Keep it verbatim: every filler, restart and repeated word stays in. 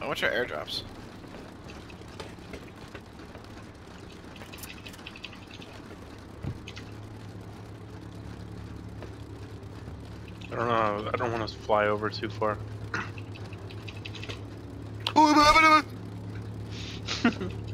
what's your airdrops? I don't know. I don't want to fly over too far.